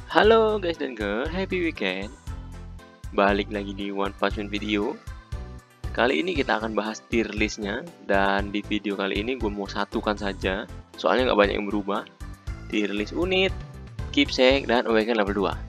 Halo guys dan girl, happy weekend. Balik lagi di One Punch Man video. Kali ini kita akan bahas tier listnya. Dan di video kali ini gue mau satukan saja, soalnya nggak banyak yang berubah. Tier list unit, keepsake, dan awaken level 2.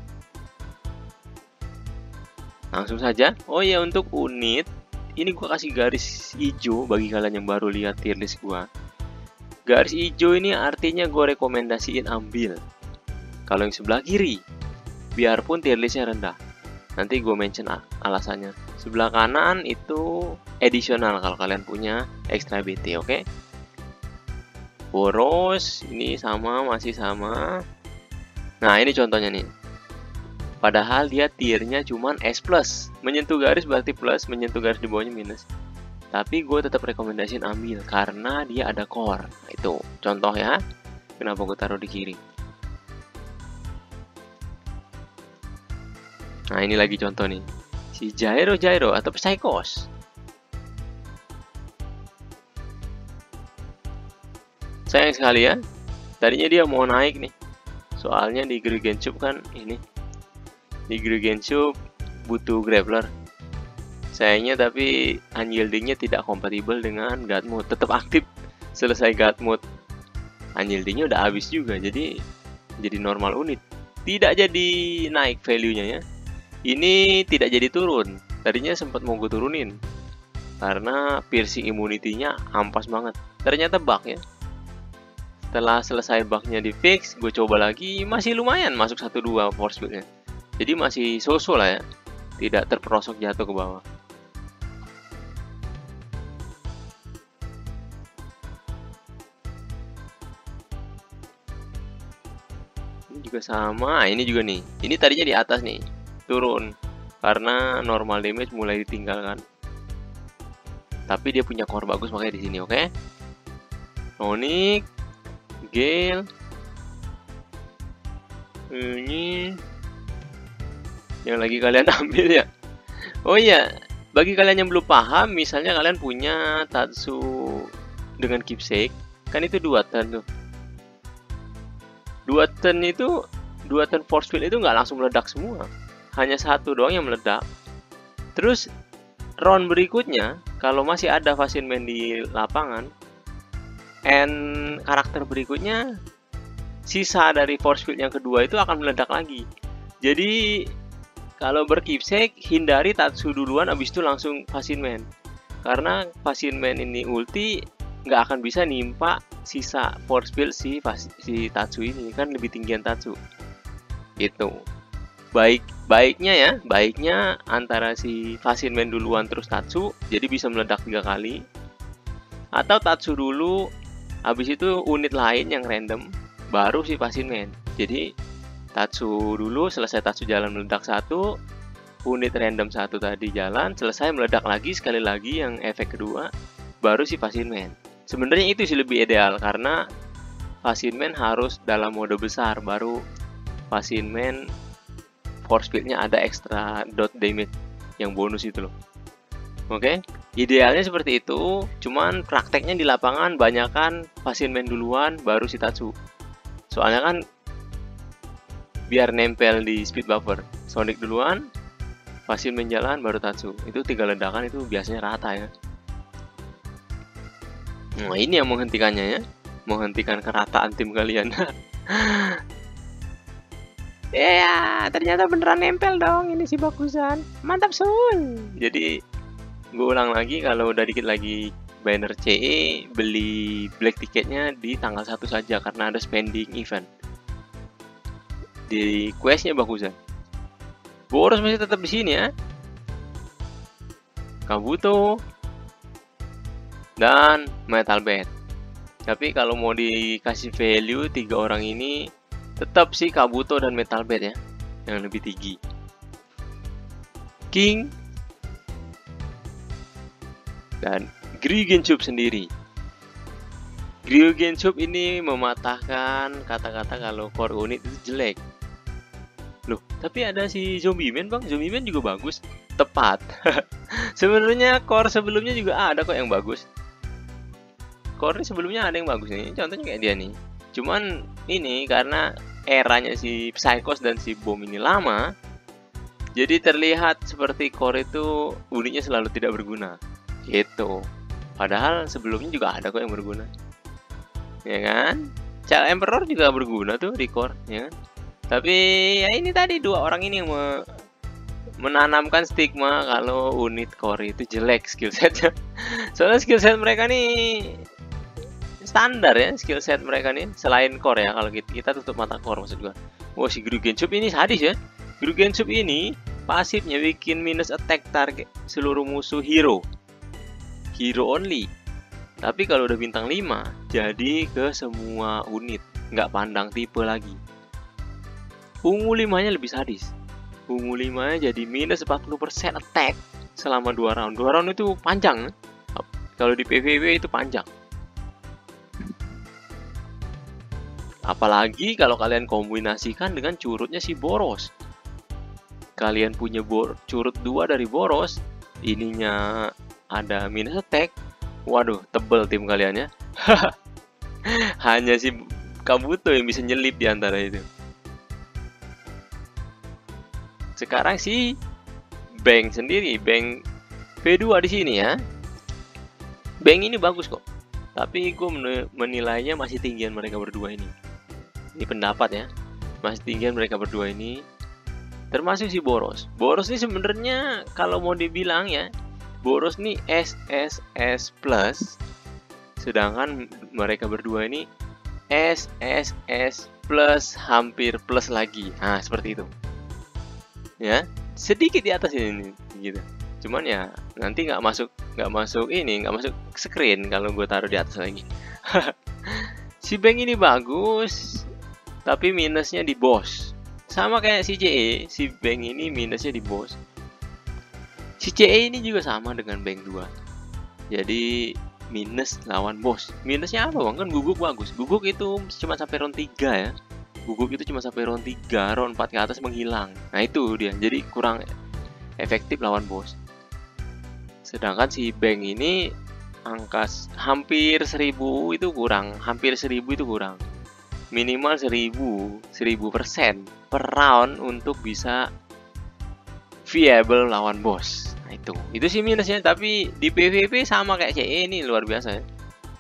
Langsung saja. Oh ya, untuk unit ini gue kasih garis hijau bagi kalian yang baru lihat tier list gue. Garis hijau ini artinya gue rekomendasiin ambil. Kalau yang sebelah kiri, biarpun tier listnya rendah, nanti gue mention alasannya. Sebelah kanan itu additional kalau kalian punya extra BT, oke? Boros ini sama, masih sama. Nah ini contohnya nih. Padahal dia tiernya cuman S+. Menyentuh garis berarti plus, menyentuh garis di bawahnya minus. Tapi gue tetap rekomendasiin ambil karena dia ada core. Nah, itu contoh ya. Kenapa gue taruh di kiri? Nah ini lagi contoh nih, si Gyro atau Psychos. Sayang sekali ya, tadinya dia mau naik nih. Soalnya di Gregenshub kan ini, di Gregenshub butuh Grappler. Sayangnya tapi unyieldingnya tidak kompatibel dengan God Mode. Tetap aktif selesai God Mode, unyieldingnya udah habis juga, jadi normal unit. Tidak jadi naik value-nya ya. Ini tidak jadi turun. Tadinya sempat mau gue turunin karena piercing immunity-nya ampas banget. Ternyata bug ya. Setelah selesai bugnya di fix, gue coba lagi, masih lumayan masuk 1-2 force build-nya. Jadi masih so-so lah ya. Tidak terperosok jatuh ke bawah. Ini juga sama, ini juga nih. Ini tadinya di atas nih, turun karena normal damage mulai ditinggalkan. Tapi dia punya core bagus makanya di sini, oke? Onyx, Gale, ini yang lagi kalian ambil ya. Oh iya, bagi kalian yang belum paham, misalnya kalian punya Tatsu dengan keepsake, kan itu 2 turn tuh. 2 turn force field itu nggak langsung meledak semua. Hanya 1 doang yang meledak. Terus round berikutnya kalau masih ada Fascinman di lapangan, and karakter berikutnya sisa dari force field yang kedua itu akan meledak lagi. Jadi kalau berkeepsake hindari Tatsu duluan, abis itu langsung Fascinman. Karena Fascinman ini ulti nggak akan bisa nimpa sisa force field si Tatsu ini, kan lebih tinggian Tatsu. Gitu. Baiknya antara si Fascinman duluan terus Tatsu, jadi bisa meledak 3 kali. Atau Tatsu dulu, habis itu unit lain yang random, baru si Fascinman. Jadi Tatsu dulu, selesai Tatsu jalan meledak 1, unit random 1 tadi jalan, selesai meledak lagi sekali lagi yang efek kedua, baru si Fascinman. Sebenarnya itu sih lebih ideal karena Fascinman harus dalam mode besar, baru Fascinman force field-nya ada extra dot damage yang bonus itu loh. Oke, idealnya seperti itu. Cuman prakteknya di lapangan banyakan Fascinman duluan baru si Tatsu. Soalnya kan biar nempel di speed buffer. Sonic duluan, Fascinman jalan baru Tatsu. Itu 3 ledakan itu biasanya rata ya. Nah, ini yang menghentikannya ya. Menghentikan kerataan tim kalian. Ya, ternyata beneran nempel dong ini si Bakusan. Mantap Sun. Jadi gue ulang lagi, kalau udah dikit lagi banner CE, beli black ticketnya di tanggal 1 saja karena ada spending event di questnya Bakusan. Boros masih tetap di sini ya. Kabuto dan Metal Bed. Tapi kalau mau dikasih value 3 orang ini, tetap sih Kabuto dan Metal Bed ya, yang lebih tinggi. King dan Gregenshub sendiri. Gregenshub ini mematahkan kata-kata kalau core unit itu jelek. Loh, tapi ada si Zombie Man bang, Zombie Man juga bagus. Tepat. Sebenarnya core sebelumnya juga ada kok yang bagus. Core sebelumnya ada yang bagus nih, contohnya kayak dia nih. Cuman ini karena eranya si Psychos dan si Bom ini lama, jadi terlihat seperti core itu unitnya selalu tidak berguna gitu. Padahal sebelumnya juga ada kok yang berguna, ya kan? Child Emperor juga berguna tuh di core, ya kan? Tapi ya ini tadi dua orang ini yang menanamkan stigma kalau unit core itu jelek skill setnya. Soalnya skill set mereka nih standar ya, skill set mereka nih selain core ya. Kalau kita tutup mata core maksud gua. Wah, si Grugensup ini sadis ya. Grugensup ini pasifnya bikin minus attack target seluruh musuh hero only. Tapi kalau udah bintang 5 jadi ke semua unit, nggak pandang tipe lagi. Ungu 5 nya lebih sadis. Ungu 5 nya jadi minus 40% attack selama 2 round. 2 round itu panjang. Kalau di PvP itu panjang. Apalagi kalau kalian kombinasikan dengan curutnya si Boros. Kalian punya curut 2 dari Boros, ininya ada minus attack. Waduh, tebel tim kalian ya. Hanya si Kabuto yang bisa nyelip di antara itu. Sekarang si Bang sendiri, Bang V2 di sini ya. Bang ini bagus kok. Tapi gue menilainya masih tinggian mereka berdua ini. Ini pendapat ya. Masih tinggian mereka berdua ini. Termasuk si Boros. Boros ini sebenarnya kalau mau dibilang ya, Boros nih SSS plus, sedangkan mereka berdua ini SSS plus hampir plus lagi. Nah, seperti itu. Ya, sedikit di atas ini gitu. Cuman ya nanti nggak masuk screen kalau gue taruh di atas lagi. Si Bang ini bagus, tapi minusnya di boss. Sama kayak si CE, si Bang ini minusnya di boss. Si CE ini juga sama dengan Bang 2. Jadi minus lawan boss. Minusnya apa bang? Kan guguk bagus. Guguk itu cuma sampai round 3 ya. Guguk itu cuma sampai round 3, round 4 ke atas menghilang. Nah itu dia, jadi kurang efektif lawan boss. Sedangkan si Bang ini angka hampir 1000 itu kurang. Hampir 1000 itu kurang. Minimal 1000% per round untuk bisa viable lawan boss. Nah itu sih minusnya. Tapi di PvP sama kayak CE ini luar biasa ya.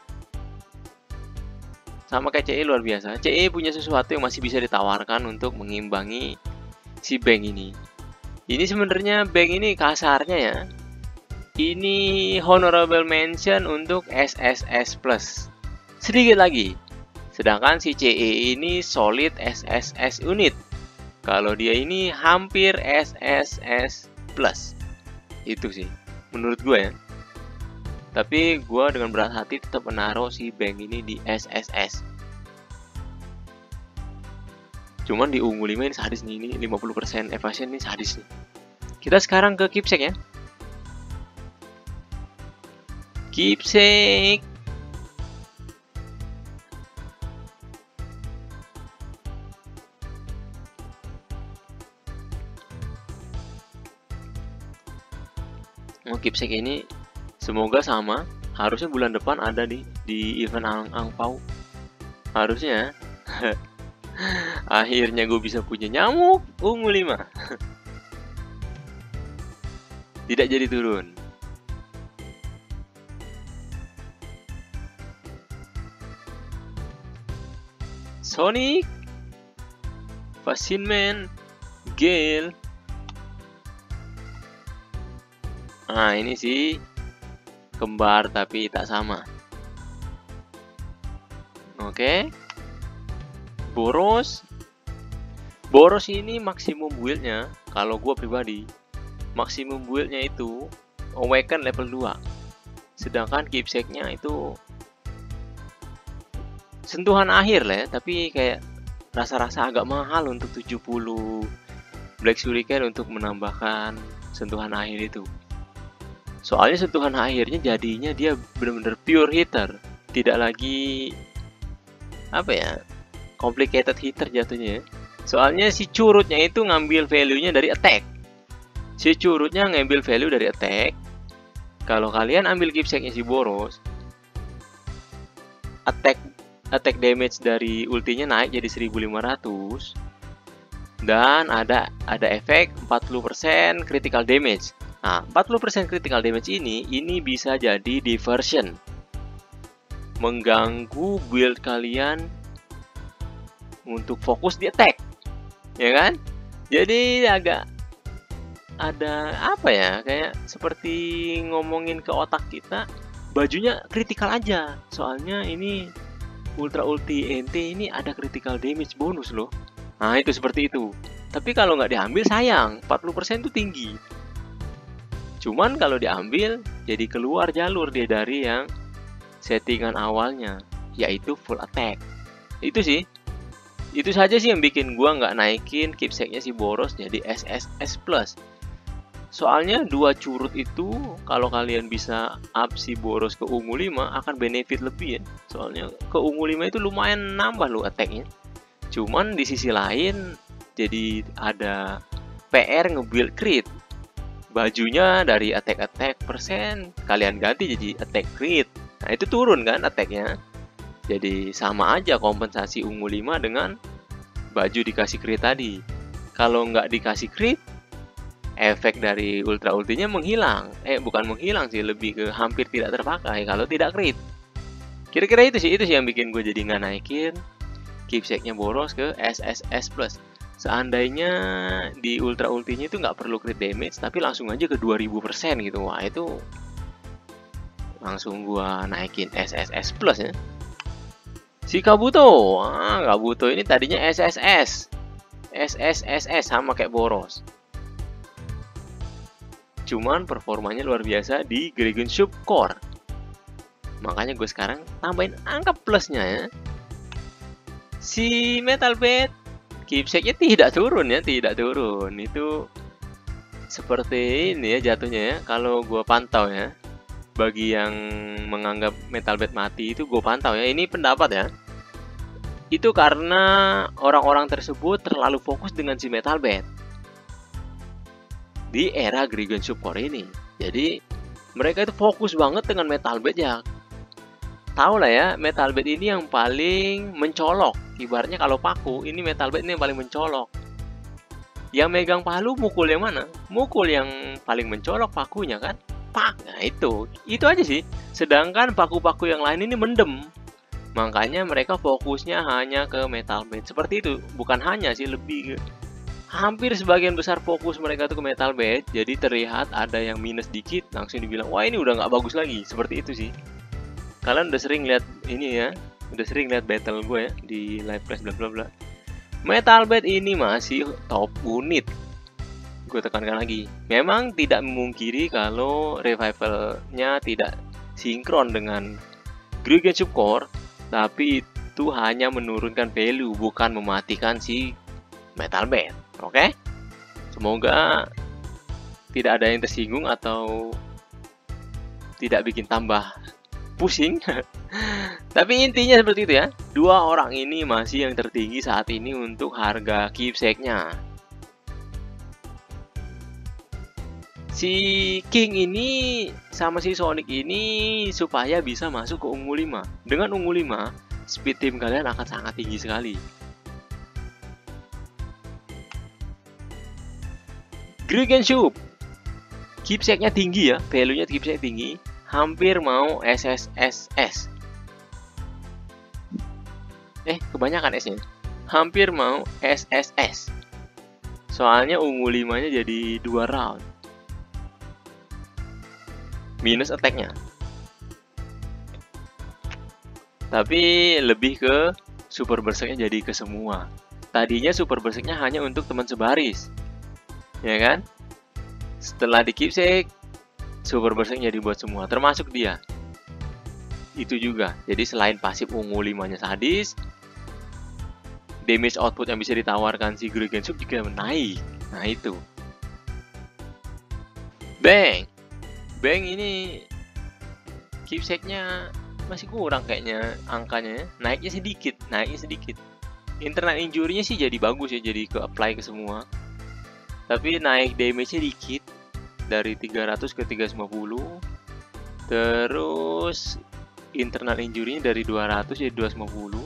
Sama kayak CE luar biasa. CE punya sesuatu yang masih bisa ditawarkan untuk mengimbangi si Bang ini. Ini sebenarnya Bang ini kasarnya ya. Ini honorable mention untuk SSS plus. Sedikit lagi. Sedangkan si CE ini solid SSS unit. Kalau dia ini hampir SSS plus. Itu sih menurut gue ya. Tapi gue dengan berat hati tetap menaruh si Bang ini di SSS. Cuman di ungu 5 ini sadis nih. Ini 50% evasion ini sadis nih. Kita sekarang ke Keepsake ya. Keepsake. Keepsake ini semoga sama. Harusnya bulan depan ada di event angpau. Harusnya. Akhirnya gue bisa punya nyamuk ungu 5. Tidak jadi turun. Sonic, Fascinman, Gale. Nah ini sih kembar tapi tak sama. Oke. Boros ini maksimum build-nya, kalau gue pribadi, maksimum build-nya itu Awaken level 2. Sedangkan Keepsake-nya itu sentuhan akhir lah ya, tapi kayak rasa-rasa agak mahal untuk 70 Black Shuriken untuk menambahkan sentuhan akhir itu. Soalnya sentuhan akhirnya jadinya dia benar-benar pure hitter, tidak lagi apa ya, complicated hitter jatuhnya. Soalnya si curutnya itu ngambil value-nya dari attack. Si curutnya ngambil value dari attack. Kalau kalian ambil Keepsake-nya si Boros, attack attack damage dari ultinya naik jadi 1500. Dan ada efek 40% critical damage. Nah, 40% critical damage ini bisa jadi diversion. Mengganggu build kalian untuk fokus di attack. Ya kan? Jadi agak ada apa ya, kayak seperti ngomongin ke otak kita, bajunya critical aja. Soalnya ini ultra ulti ente ini ada critical damage bonus loh. Nah, itu seperti itu. Tapi kalau nggak diambil sayang, 40% itu tinggi. Cuman kalau diambil, jadi keluar jalur dia dari yang settingan awalnya, yaitu full attack. Itu sih. Itu saja sih yang bikin gua nggak naikin keepsake-nya si Boros jadi SSS+. Soalnya 2 curut itu, kalau kalian bisa up si Boros ke ungu 5, akan benefit lebih ya. Soalnya ke ungu 5 itu lumayan nambah lo attack-nya. Cuman di sisi lain jadi ada PR nge-build crit. Bajunya dari attack persen kalian ganti jadi attack crit. Nah, itu turun kan attack-nya. Jadi sama aja kompensasi ungu 5 dengan baju dikasih crit tadi. Kalau nggak dikasih crit, efek dari ultra ultinya menghilang. Bukan menghilang sih, lebih ke hampir tidak terpakai kalau tidak crit. Kira-kira itu sih yang bikin gue jadi nggak naikin keepsake-nya Boros ke SSS+. Seandainya di ultra ultinya itu nggak perlu crit damage, tapi langsung aja ke 2000% gitu. Wah, itu langsung gua naikin SSS+ ya. Si Kabuto. Kabuto ini tadinya SSS sama kayak Boros. Cuman performanya luar biasa di Gregon Soup Core. Makanya gue sekarang tambahin angka plusnya ya. Si Metal Bed keepsake-nya tidak turun ya, tidak turun. Itu seperti ini ya jatuhnya ya. Kalau gue pantau ya, bagi yang menganggap Metal Bed mati itu gue pantau ya. Ini pendapat ya. Itu karena orang-orang tersebut terlalu fokus dengan si Metal Bed di era Gregon Soup Core ini. Jadi mereka itu fokus banget dengan Metal Bed ya. Tahu lah ya, Metal Bed ini yang paling mencolok. Ibaratnya kalau paku, ini Metal Bed ini yang paling mencolok. Yang megang palu mukul yang mana? Mukul yang paling mencolok pakunya kan? Pak, nah itu aja sih. Sedangkan paku-paku yang lain ini mendem. Makanya mereka fokusnya hanya ke Metal Bed. Seperti itu, bukan hanya sih, lebih ke hampir sebagian besar fokus mereka tuh ke Metal Bed. Jadi terlihat ada yang minus dikit, langsung dibilang, wah ini udah nggak bagus lagi. Seperti itu sih. Kalian udah sering lihat ini ya, udah sering lihat battle gue ya di live flash bla bla bla. Metal Bed ini masih top unit. Gue tekankan lagi, memang tidak memungkiri kalau revivalnya tidak sinkron dengan Gregon Soup Core, tapi itu hanya menurunkan value, bukan mematikan si Metal Bed. Oke? Semoga tidak ada yang tersinggung atau tidak bikin tambah pusing. Tapi intinya seperti itu ya. 2 orang ini masih yang tertinggi saat ini untuk harga keepsake-nya. Si King ini sama si Sonic ini supaya bisa masuk ke ungu 5. Dengan ungu 5, speed team kalian akan sangat tinggi sekali. Gregon Soup keepsake-nya tinggi ya, value-nya keepsake tinggi. Hampir mau SSSS. Kebanyakan S-nya. Hampir mau SSS. Soalnya ungu 5-nya jadi 2 round. Minus attack-nya. Tapi lebih ke super berserk-nya jadi ke semua. Tadinya super berserk-nya hanya untuk teman sebaris. Ya kan? Setelah di keepsake, super berserk-nya dibuat semua, termasuk dia. Itu juga. Jadi selain pasif ungu 5-nya sadis, damage output yang bisa ditawarkan si Gregon Soup juga naik. Nah itu. Bang ini keepsake-nya masih kurang kayaknya angkanya. Naiknya sedikit. Internal injury-nya sih jadi bagus ya, jadi ke apply ke semua. Tapi naik damage-nya dikit. Dari 300 ke 350. Terus internal injury-nya dari 200 jadi 250.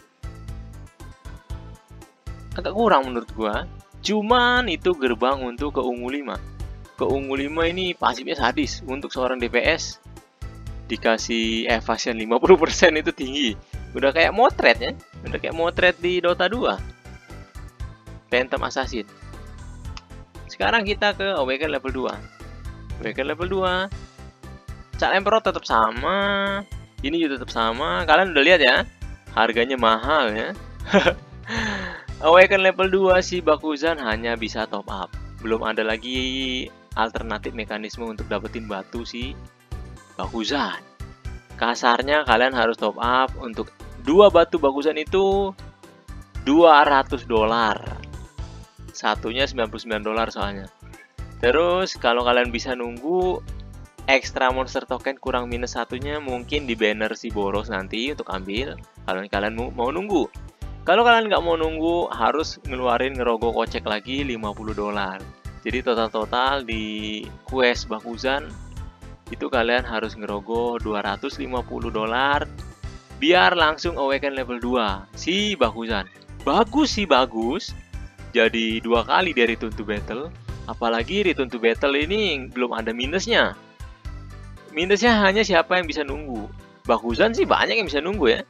Agak kurang menurut gua. Cuman itu gerbang untuk ke ungu 5. Ke ungu 5 ini pasifnya sadis. Untuk seorang DPS dikasih evasion 50% itu tinggi. Udah kayak motret ya. Udah kayak motret di Dota 2. Phantom Assassin. Sekarang kita ke Awaken level 2. Awaken level 2. Cat Emperor tetap sama. Ini juga tetap sama. Kalian udah lihat ya. Harganya mahal ya. Awaken level 2 si Bakuzan hanya bisa top up. Belum ada lagi alternatif mekanisme untuk dapetin batu si Bakuzan. Kasarnya kalian harus top up untuk 2 batu Bakuzan itu $200. Satunya $99 soalnya. Terus kalau kalian bisa nunggu extra monster token kurang minus satunya mungkin di banner si Boros nanti untuk ambil. Kalau kalian mau nunggu. Kalau kalian nggak mau nunggu harus ngeluarin ngerogoh kocek lagi $50. Jadi total di quest Bakuzan itu kalian harus ngerogoh $250 biar langsung awaken level 2 si Bakuzan. Bagus sih, bagus. Jadi 2 kali dari Return to Battle. Apalagi Return to Battle ini belum ada minusnya. Minusnya hanya siapa yang bisa nunggu. Bakuzan sih banyak yang bisa nunggu ya.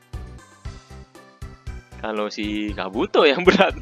Kalau si Kabuto yang berat.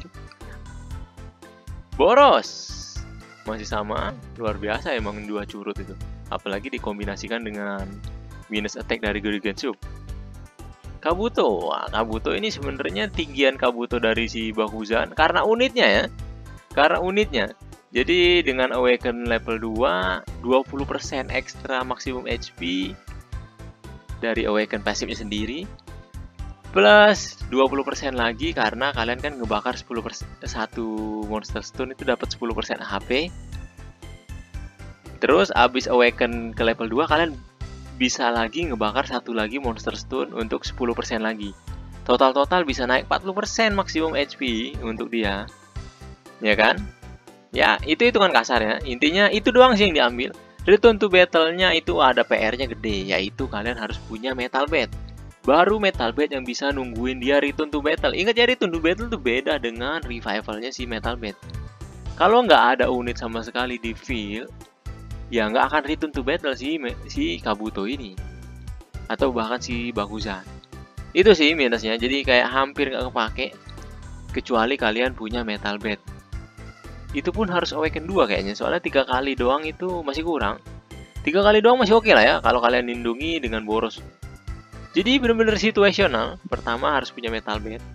Boros masih sama, luar biasa emang 2 curut itu. Apalagi dikombinasikan dengan minus attack dari Gensub. Kabuto, wah, Kabuto ini sebenarnya tinggian Kabuto dari si Bakuzan karena unitnya ya. Karena unitnya. Jadi dengan Awaken level 2, 20% ekstra maksimum HP dari Awaken pasifnya sendiri. Plus 20% lagi karena kalian kan ngebakar 10% satu monster stone itu dapat 10% HP. Terus abis Awaken ke level 2 kalian bisa lagi ngebakar satu lagi monster stone untuk 10% lagi. Total bisa naik 40% maksimum HP untuk dia. Ya kan? Ya, itu hitungan kasar ya. Intinya itu doang sih yang diambil. Return to Battle-nya itu ada PR-nya gede, yaitu kalian harus punya Metal Bed. Baru Metal Bed yang bisa nungguin dia Return to Battle. Ingat ya, Return to Battle tuh beda dengan revival-nya si Metal Bed. Kalau nggak ada unit sama sekali di field, ya nggak akan Return to Battle si Kabuto ini. Atau bahkan si Bakuzan. Itu sih minusnya, jadi kayak hampir nggak kepake. Kecuali kalian punya Metal Bed. Itu pun harus Awaken 2 kayaknya, soalnya 3 kali doang itu masih kurang. 3 kali doang masih oke lah ya, kalau kalian lindungi dengan Boros. Jadi bener-bener situasional. Pertama harus punya Metal Bed.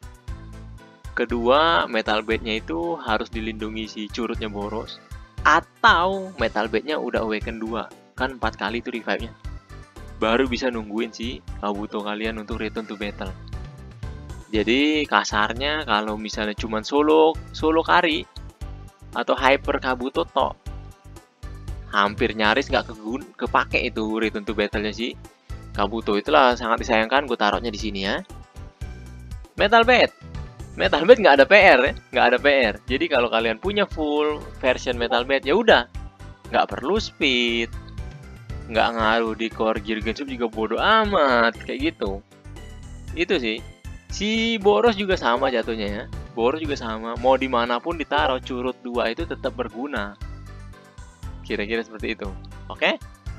Kedua, Metal Bed-nya itu harus dilindungi si curutnya Boros. Atau Metal Bed-nya udah Awaken 2. Kan 4 kali itu revive-nya. Baru bisa nungguin si Kabuto kalian untuk Return to Battle. Jadi kasarnya kalau misalnya cuman solo carry atau hyper Kabuto tok, hampir nyaris nggak kepake itu Return to Battle-nya sih Kabuto. Itulah sangat disayangkan, gue taruhnya di sini ya. Metal Bed nggak ada PR ya, nggak ada PR. Jadi kalau kalian punya full version Metal Bed ya udah, nggak perlu speed, nggak ngaruh di core gear Gensub juga bodo amat kayak gitu. Itu sih. Si Boros juga sama jatuhnya ya. Boros juga sama, mau dimanapun ditaruh curut 2 itu tetap berguna. Kira-kira seperti itu. Oke?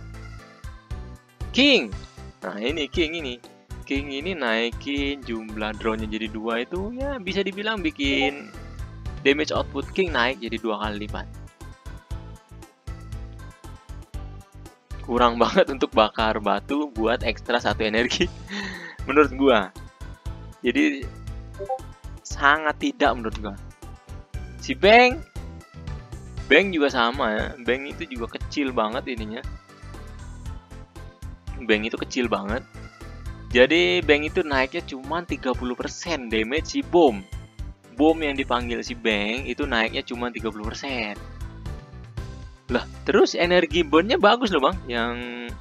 King. Nah ini King ini naikin jumlah drone-nya jadi 2 itu ya bisa dibilang bikin damage output King naik jadi 2 kali lipat. Kurang banget untuk bakar batu buat ekstra 1 energi menurut gua. Jadi sangat tidak menurut gua. Si Bang juga sama ya. Bang itu juga kecil banget ininya. Bang itu kecil banget. Jadi Bang itu naiknya cuma 30% damage si bom. Bom yang dipanggil si Bang itu naiknya cuma 30%. Lah, terus energi burn-nya bagus loh, Bang. Yang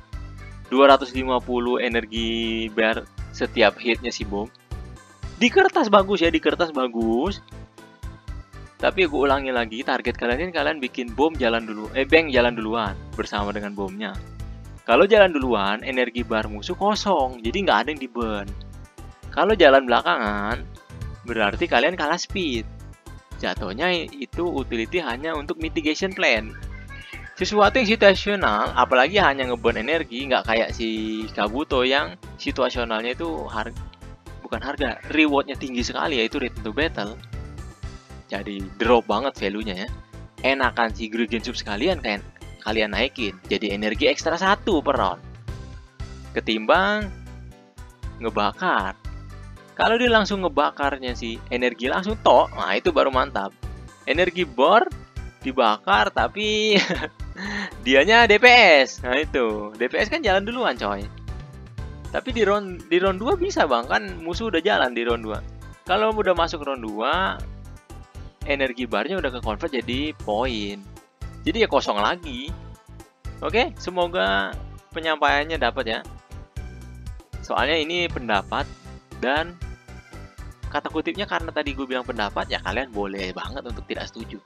250 energi bar setiap hitnya si bom. Di kertas bagus ya, di kertas bagus. Tapi gue ulangi lagi, target kalian ini kalian bikin bom jalan dulu, Bang jalan duluan bersama dengan bomnya. Kalau jalan duluan, energi bar musuh kosong, jadi nggak ada yang di burn. Kalau jalan belakangan, berarti kalian kalah speed. Jatuhnya itu utility hanya untuk mitigation plan. Sesuatu yang situasional, apalagi hanya ngeburn energi, nggak kayak si Kabuto yang situasionalnya itu bukan harga, rewardnya tinggi sekali, yaitu return to battle. Jadi drop banget value-nya ya. Enakan si Gregan Sub sekalian kalian naikin jadi energi ekstra 1 per round ketimbang ngebakar. Kalau dia langsung ngebakarnya sih energi langsung tok, nah itu baru mantap. Energi bor dibakar tapi dianya DPS. Nah itu DPS kan jalan duluan coy. Tapi di round 2 bisa bang, kan musuh udah jalan di round 2. Kalau udah masuk round 2 energi barnya udah ke convert jadi poin. Jadi ya kosong lagi. Oke, semoga penyampaiannya dapat ya. Soalnya ini pendapat dan kata kutipnya karena tadi gue bilang pendapat ya kalian boleh banget untuk tidak setuju.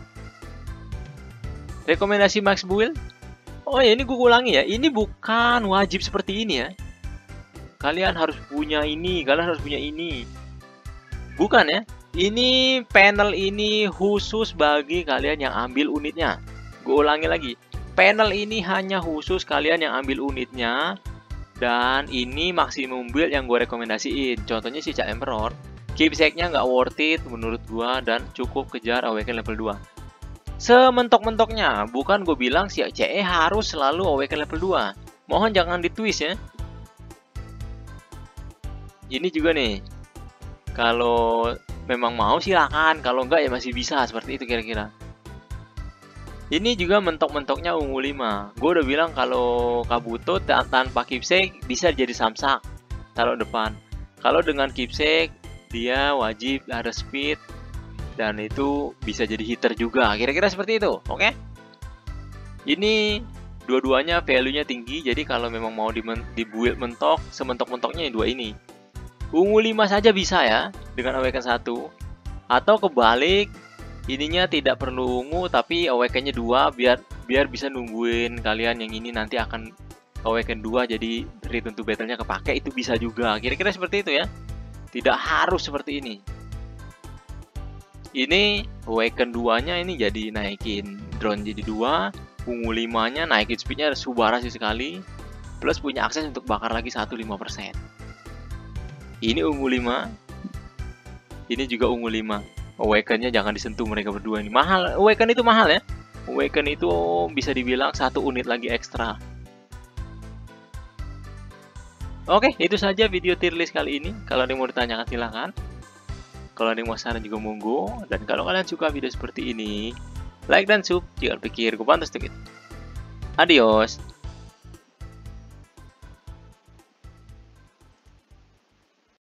Rekomendasi max build. Oh ya ini gue ulangi ya. Ini bukan wajib seperti ini ya. Kalian harus punya ini, kalian harus punya ini. Bukan ya. Ini panel ini khusus bagi kalian yang ambil unitnya. Gue ulangi lagi, panel ini hanya khusus kalian yang ambil unitnya. Dan ini maksimum build yang gue rekomendasiin. Contohnya si Cak Emperor, keepsake-nya nggak worth it menurut gue. Dan cukup kejar awaken level 2 sementok-mentoknya. Bukan gue bilang si CE harus selalu awaken level 2. Mohon jangan ditwist ya. Ini juga nih, kalau memang mau silakan, kalau enggak ya masih bisa, seperti itu kira-kira. Ini juga mentok-mentoknya ungu 5. Gue udah bilang kalau Kabuto tanpa keepsake bisa jadi samsak taruh depan. Kalau dengan keepsake dia wajib ada speed dan itu bisa jadi hitter juga. Kira-kira seperti itu, oke? Ini dua-duanya value-nya tinggi, jadi kalau memang mau dibuild mentok, sementok-mentoknya yang dua ini. Ungu 5 saja bisa ya dengan awaken 1. Atau kebalik, ininya tidak perlu ungu tapi awakennya 2 biar bisa nungguin kalian yang ini nanti akan awaken 2 jadi return to battle-nya kepake, itu bisa juga. Kira-kira seperti itu ya. Tidak harus seperti ini. Ini awaken 2-nya ini jadi naikin drone jadi 2, ungu 5-nya naikin speed-nya subarasi sekali, plus punya akses untuk bakar lagi 1,5%. Ini ungu 5. Ini juga ungu 5. Awaken-nya jangan disentuh mereka berdua ini. Mahal, Awaken itu mahal ya. Awaken itu bisa dibilang 1 unit lagi ekstra. Oke, itu saja video tier list kali ini. Kalau ada yang mau ditanyakan silahkan. Kalau ada yang mau saran juga monggo. Dan kalau kalian suka video seperti ini, like dan sub. Jangan pikir gue pantas dikit. Adios.